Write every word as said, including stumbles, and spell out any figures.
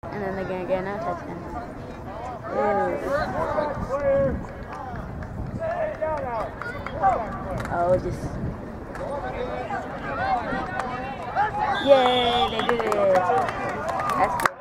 And then they're gonna get another touchdown. Ooh. Oh, just. Yay, they did it. That's good.